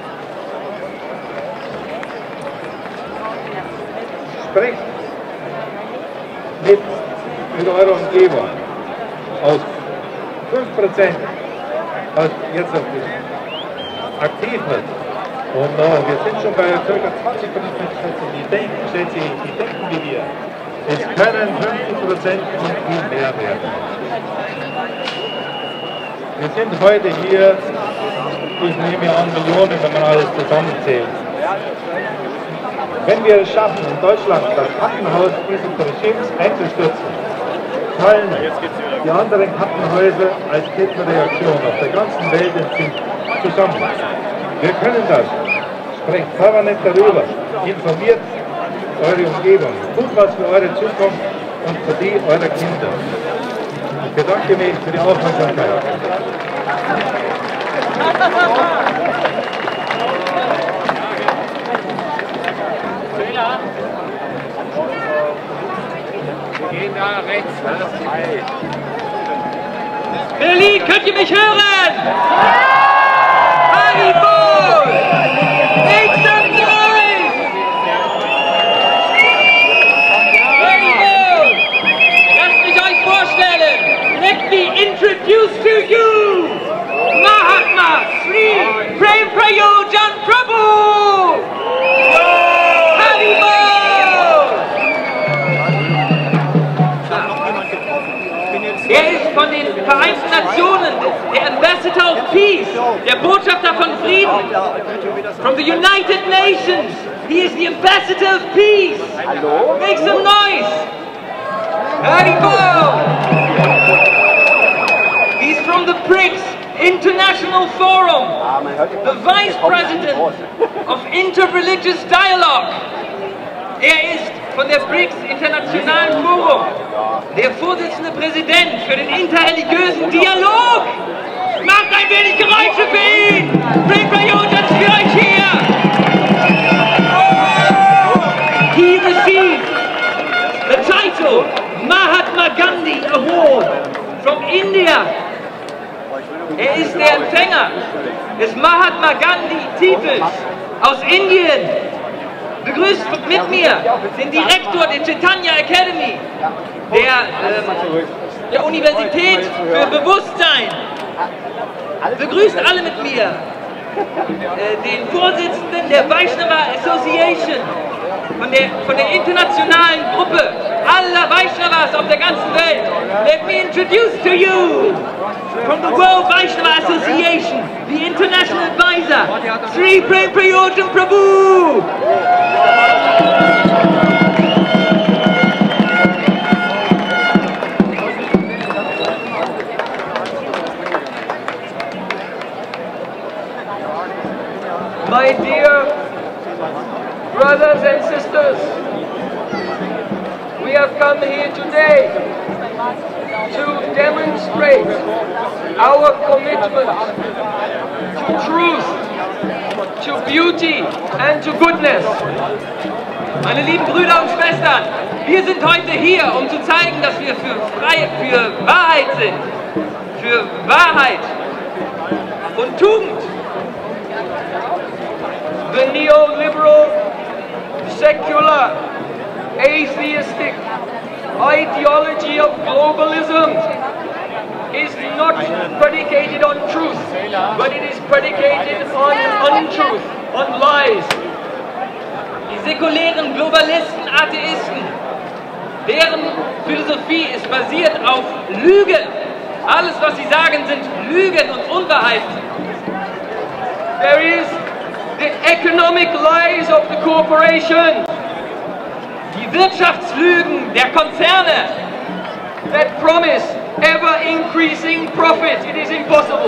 S5: Sprecht mit eurer Umgebung. Aus 5%, was jetzt aktiv wird. Und wir sind schon bei ca. 20%, die denken wie wir. Es können 50% und viel mehr werden. Wir sind heute hier, ich nehme an, Millionen, wenn man alles zusammenzählt. Wenn wir es schaffen, in Deutschland das Kartenhaus dieses Regimes einzustürzen, fallen die anderen Kartenhäuser als Kettenreaktion auf der ganzen Welt zusammen. Wir können das. Sprecht permanent darüber. Informiert eure Umgebung. Tut was für eure Zukunft und für die eurer Kinder. Ich bedanke mich für die Aufmerksamkeit.
S6: Gehen da rechts.
S3: Berlin, könnt ihr mich hören? Haribo! Make some noise! Haribo! Lasst mich euch vorstellen. Let me introduce to you Mahatma Sri Prem Prayojan Prabhu! Haribo! Er ist von den Vereinten Nationen, der Ambassador of Peace, der Botschafter von Frieden. From the United Nations, he is the Ambassador of Peace. Make some noise. Haribo. He's from the BRICS International Forum, the Vice President of Interreligious Dialogue. Er ist von der BRICS Internationalen Forum der Vorsitzende Präsident für den interreligiösen Dialog. Macht ein ein wenig Geräusche für ihn! Bring Prayojan für euch hier! He received the title Mahatma Gandhi Award from India. Er ist der Empfänger des Mahatma Gandhi Titels aus Indien. Begrüßt mit mir den Direktor der Chaitanya Academy, der Universität für Bewusstsein. Begrüßt alle mit mir den Vorsitzenden der Vaishnava Association, von der internationalen Gruppe aller Vaishnavas auf der ganzen Welt. Let me introduce to you, from the World Vaishnava Association, the international advisor, Sri Prem Prayojan Prabhu.
S7: My dear brothers and sisters, we have come here today to demonstrate our commitment to truth, to beauty and to goodness.
S3: Meine lieben Brüder und Schwestern, wir sind heute hier, um zu zeigen, dass wir für Wahrheit sind, für Wahrheit und Tugend.
S7: The neoliberal, secular, atheistic ideology of globalism is not predicated on truth, but it is predicated on untruth, on lies.
S3: Die säkulären Globalisten, Atheisten, deren Philosophie ist basiert auf Lügen. Alles, was sie sagen, sind Lügen und Unwahrheiten.
S7: There is the economic lies of the corporations.
S3: Die Wirtschaftslügen der Konzerne,
S7: that promise ever increasing profit. It is impossible.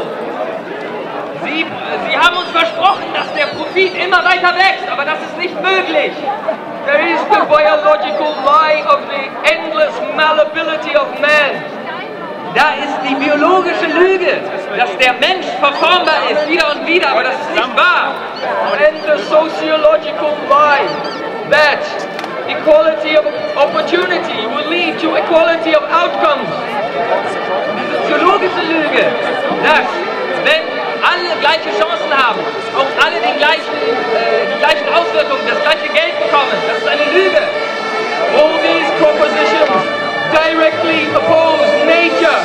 S3: Sie haben uns versprochen, dass der Profit immer weiter wächst, aber das ist nicht möglich.
S7: There is the biological lie of the endless malleability of man.
S3: Da ist die biologische Lüge, dass der Mensch verformbar ist, wieder und wieder, aber das ist nicht wahr.
S7: And the sociological lie that equality of opportunity will lead to equality of outcomes.
S3: Die soziologische Lüge, dass wenn alle gleiche Chancen haben, auch alle die gleichen Auswirkungen, das gleiche Geld bekommen, das ist eine Lüge.
S7: All these propositions directly oppose nature.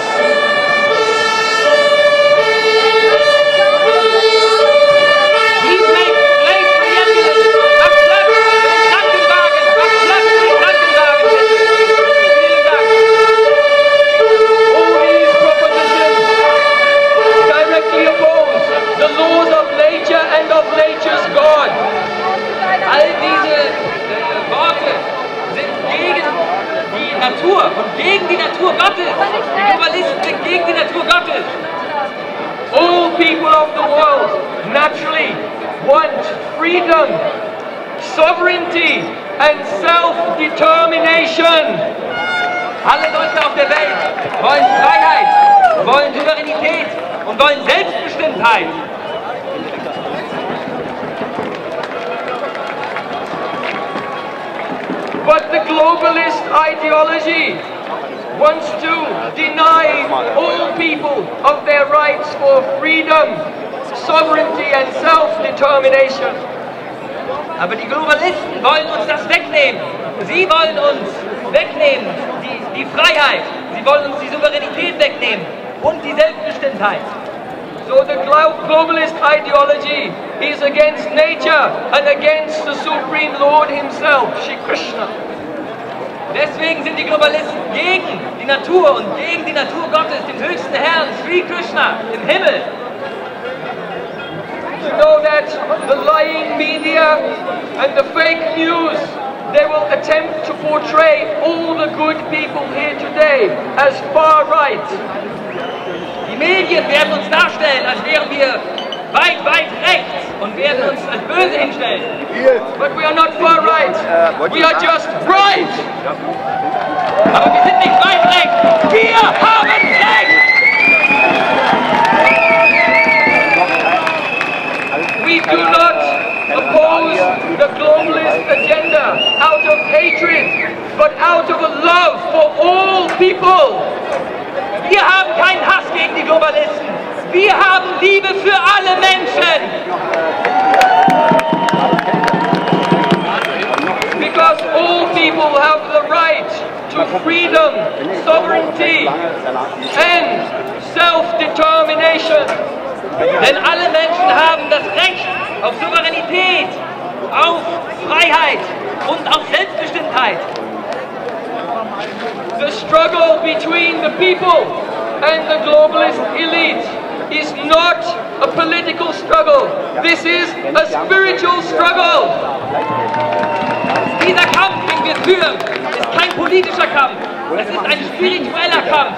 S3: Please make place for the ambulance. Mach Platz für den Krankenwagen. Mach Platz für den Krankenwagen. Vielen Dank.
S7: All these propositions directly oppose the laws of nature and of nature's God.
S3: All diese Worte sind gegen die Natur und gegen die Natur Gottes. Die Globalisten sind gegen die Natur Gottes.
S7: All people of the world naturally want freedom, sovereignty and self-determination.
S3: Alle Leute auf der Welt wollen Freiheit, wollen Souveränität und wollen Selbstbestimmtheit.
S7: But the globalist ideology wants to deny all people of their rights for freedom, sovereignty and self-determination.
S3: Aber die Globalisten wollen uns das wegnehmen. Sie wollen uns wegnehmen, die Freiheit. Sie wollen uns die Souveränität wegnehmen und die Selbstbestimmtheit.
S7: So the globalist ideology is against nature and against the Supreme Lord himself, Shri Krishna.
S3: Deswegen sind die Globalisten gegen die Natur und gegen die Natur Gottes, den höchsten Herrn, Sri Krishna, im Himmel.
S7: You know that the lying media and the fake news, they will attempt to portray all the good people here today as far right.
S3: Die Medien werden uns darstellen, als wären wir weit, weit rechts und werden uns als böse hinstellen.
S7: But we are not far right. We are just right.
S3: Aber wir sind nicht weit rechts. Wir haben recht!
S7: hatred, but out of a love for all people.
S3: Wir haben keinen Hass gegen die Globalisten. Wir haben Liebe für alle Menschen.
S7: Because all people have the right to freedom, sovereignty, and self-determination.
S3: Denn alle Menschen haben das Recht auf Souveränität, auf Freiheit und auf Selbstbestimmtheit.
S7: The struggle between the people and the globalist elite is not a political struggle. This is a spiritual struggle.
S3: Dieser Kampf, den wir führen, ist kein politischer Kampf. Es ist ein spiritueller Kampf.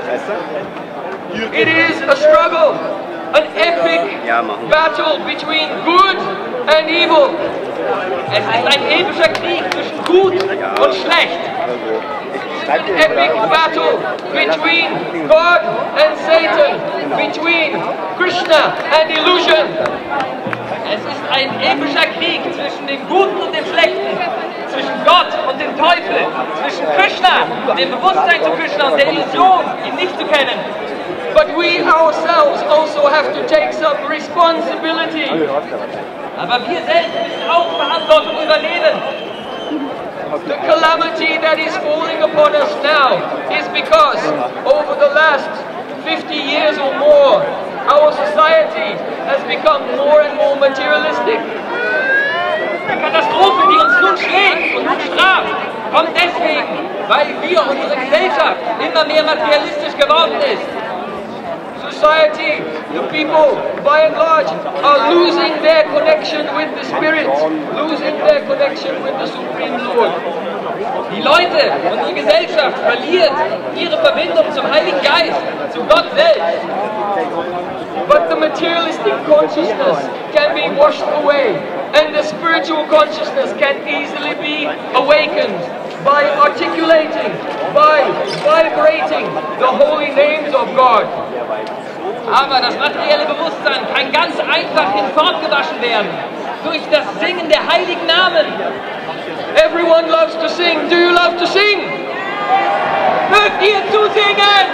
S7: It is a struggle, an epic battle between good and evil.
S3: Es ist ein epischer Krieg zwischen Gut und Schlecht.
S7: An epic battle between God and Satan, between Krishna and illusion.
S3: Es ist ein epischer Krieg zwischen dem Guten und dem Schlechten, zwischen Gott und dem Teufel, zwischen Krishna, dem Bewusstsein zu Krishna und der Illusion, ihn nicht zu kennen.
S7: But we ourselves also have to take some responsibility.
S3: Aber wir selbst müssen auch Verantwortung übernehmen.
S7: The calamity that is falling upon us now is because over the last 50 years or more, our society has become more and more materialistic.
S3: Die Katastrophe, die uns nun schlägt und nun straft, kommt deswegen, weil unsere Gesellschaft immer mehr materialistisch geworden ist.
S7: Society, the people, by and large, are losing their connection with the Spirit, losing their connection with the Supreme Lord.
S3: Die Leute, unsere Gesellschaft verliert ihre Verbindung zum Heiligen Geist, zu Gott selbst.
S7: But the materialistic consciousness can be washed away, and the spiritual consciousness can easily be awakened by articulating, by vibrating the holy names of God.
S3: Aber das materielle Bewusstsein kann ganz einfach hinfortgewaschen werden durch das Singen der heiligen Namen.
S7: Everyone loves to sing. Do you love to sing?
S3: Mögt ihr zusingen?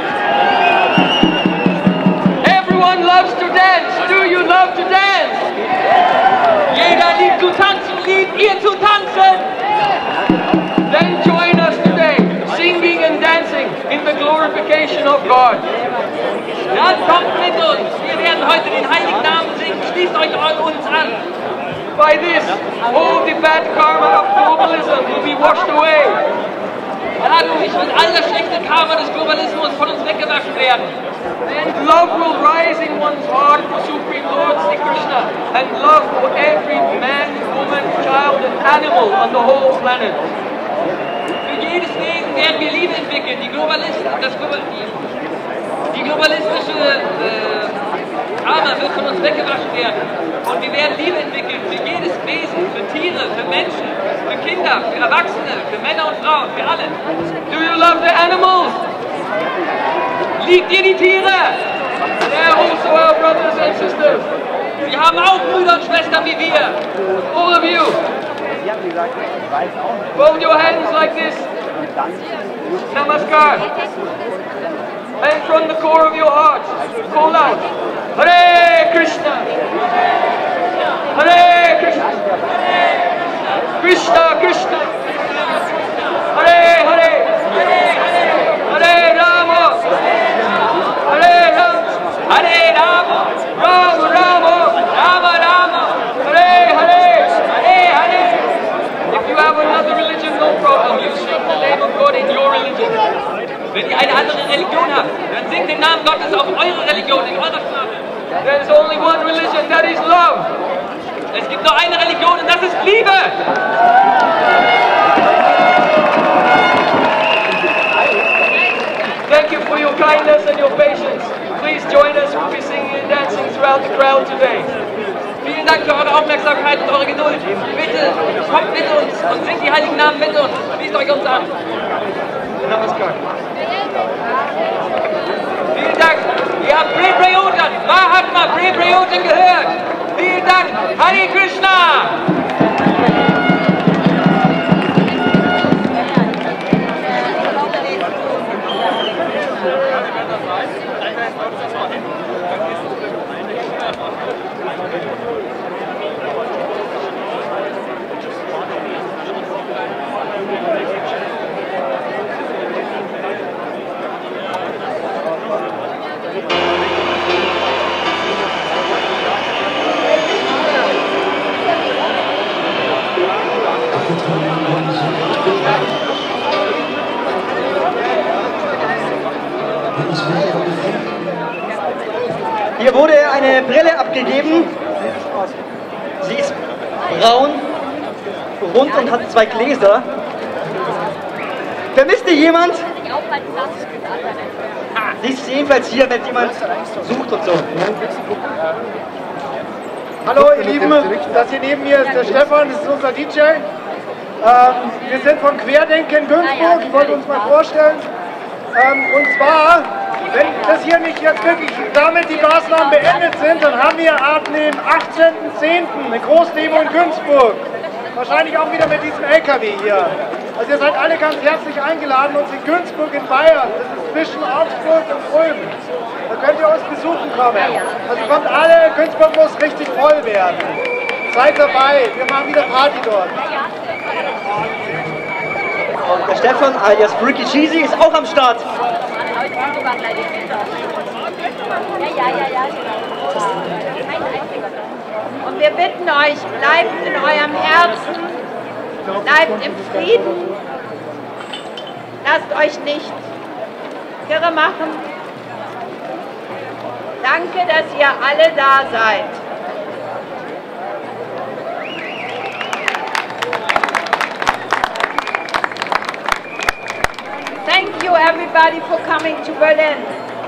S7: Everyone loves to dance. Do you love to dance?
S3: Jeder liebt zu tanzen. Liebt ihr zu tanzen?
S7: Then join us today, singing and dancing in the glorification of God.
S3: Dann kommt mit uns. Wir werden heute den heiligen Namen singen. Schließt euch uns an.
S7: By this, all the bad karma of globalism will be washed away.
S3: Dadurch wird all das schlechte Karma des Globalismus von uns weggewaschen werden.
S7: And love will rise in one's heart for Supreme Lord Sri Krishna, and love for every man, woman, child, and animal on the whole planet.
S3: Für jedes Wesen werden wir Liebe entwickeln. Die globalistische Karma wird von uns weggewaschen werden. Und wir werden Liebe entwickeln für jedes Wesen, für Tiere, für Menschen, für Kinder, für Erwachsene, für Männer und Frauen, für alle.
S7: Do you love the animals?
S3: Liebt ihr die Tiere?
S7: They are also our brothers and sisters.
S3: Sie haben auch Brüder und Schwestern wie wir.
S7: All of you. Hold your hands like this. Namaskar. And from the core of your heart, call out, Hare Krishna. Hare Krishna. Krishna Krishna. Hare Hare. Hare Rama. Hare Rama.
S3: Hare Rama.
S7: Rama Rama.
S3: Rama Rama.
S7: Hare Hare.
S3: Hare Hare.
S7: If you have another religion, no problem. You sing the name of God in your religion.
S3: Wenn ihr eine andere Religion habt, dann singt den Namen Gottes auf eure Religion, in eurer Sprache.
S7: There is only one religion, that is love.
S3: Es gibt nur eine Religion und das ist Liebe.
S7: Thank you for your kindness and your patience. Please join us. We'll be singing and dancing throughout the crowd today.
S3: Vielen Dank für eure Aufmerksamkeit und eure Geduld. Bitte kommt mit uns und singt die heiligen Namen mit uns. Schließt euch uns an.
S7: Namaskar.
S3: Vielen Dank. Ihr habt Prem Prayojan, Mahatma Prem Prayojan gehört. Vielen Dank. Hare Krishna.
S8: Hier wurde eine Brille abgegeben. Sie ist braun, rund und hat 2 Gläser. Vermisst ihr jemand? Sie ist jedenfalls hier, wenn jemand sucht und so.
S9: Hallo ihr Lieben, das hier neben mir ist der Stefan, das ist unser DJ. Wir sind von Querdenken Günzburg, ich wollte uns mal vorstellen. Und zwar, wenn das hier nicht jetzt wirklich damit die Maßnahmen beendet sind, dann haben wir ab dem 18.10. eine Großdemo in Günzburg. Wahrscheinlich auch wieder mit diesem LKW hier. Also ihr seid alle ganz herzlich eingeladen, uns in Günzburg in Bayern, das ist zwischen Augsburg und Ulm. Da könnt ihr uns besuchen kommen. Also kommt alle, Günzburg muss richtig voll werden. Seid dabei, wir machen wieder Party dort.
S8: Und der Stefan alias Freaky Cheesy ist auch am Start.
S1: Und wir bitten euch, bleibt in eurem Herzen, bleibt im Frieden, lasst euch nicht irre machen. Danke, dass ihr alle da seid. Thank you everybody for coming to Berlin.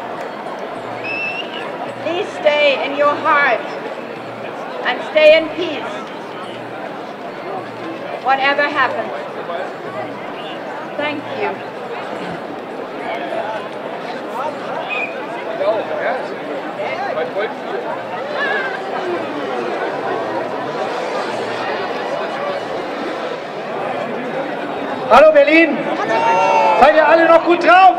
S1: Please stay in your heart and stay in peace, whatever happens. Thank you.
S9: Hallo Berlin! Seid ihr alle noch gut drauf?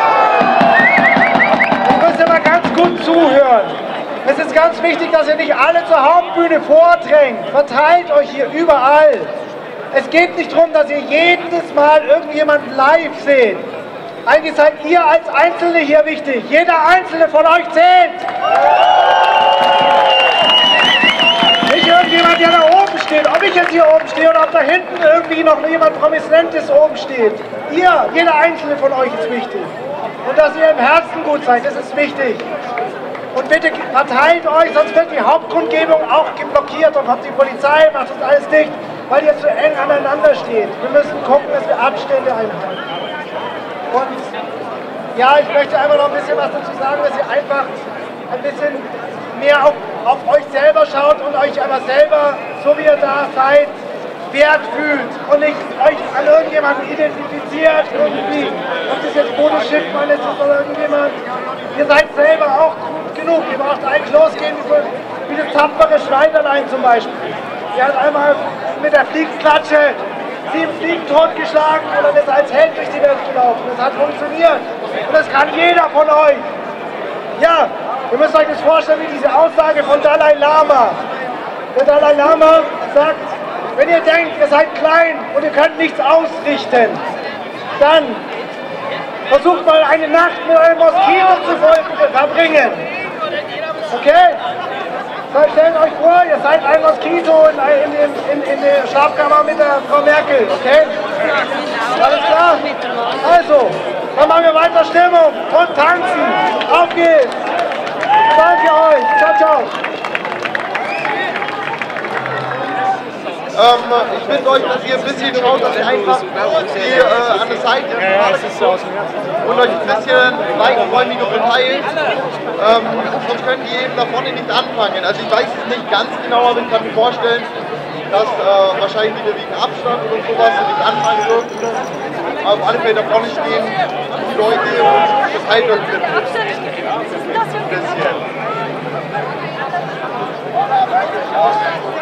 S9: Ihr müsst aber ganz gut zuhören. Es ist ganz wichtig, dass ihr nicht alle zur Hauptbühne vordrängt. Verteilt euch hier überall. Es geht nicht darum, dass ihr jedes Mal irgendjemanden live seht. Eigentlich seid ihr als Einzelne hier wichtig. Jeder Einzelne von euch zählt. Nicht irgendjemand, der da oben steht. Ob ich jetzt hier oben stehe oder ob da hinten irgendwie noch jemand Prominentes oben steht. Ihr, jeder Einzelne von euch ist wichtig. Und dass ihr im Herzen gut seid, das ist wichtig. Und bitte verteilt euch, sonst wird die Hauptkundgebung auch geblockiert und kommt die Polizei, macht uns alles dicht, weil ihr zu eng aneinander steht. Wir müssen gucken, dass wir Abstände einhalten. Und ja, ich möchte einfach noch ein bisschen was dazu sagen, dass ihr einfach ein bisschen mehr auf euch selber schaut und euch aber selber, so wie ihr da seid, wert fühlt und nicht euch an irgendjemanden identifiziert irgendwie. Ob das jetzt Bodo Schiffmann ist oder irgendjemand. Ihr seid selber auch gut genug. Ihr braucht eigentlich losgehen wie das tapfere Schneiderlein zum Beispiel. Der hat einmal mit der Fliegenklatsche 7 Fliegen totgeschlagen und dann ist er als Held durch die Welt gelaufen. Das hat funktioniert. Und das kann jeder von euch. Ja, ihr müsst euch das vorstellen wie diese Aussage von Dalai Lama. Der Dalai Lama sagt, wenn ihr denkt, ihr seid klein und ihr könnt nichts ausrichten, dann versucht mal eine Nacht mit einem Moskito zu verbringen. Okay? Stellt euch vor, ihr seid ein Moskito in der Schlafkammer mit der Frau Merkel. Okay? Alles klar? Also, dann machen wir weiter Stimmung und tanzen. Auf geht's! Danke euch. Ciao, ciao.
S10: Ich bitte euch, dass ihr ein bisschen schaut, dass ihr einfach hier an der Seite und euch ein bisschen weiträumiger verteilt. Sonst könnt ihr eben da vorne nicht anfangen. Also ich weiß es nicht ganz genau, aber ich kann mir vorstellen, dass wahrscheinlich wieder wegen Abstand und sowas nicht anfangen wird. Aber auf alle Fälle da vorne stehen die Leute und verteilt euch ein bisschen.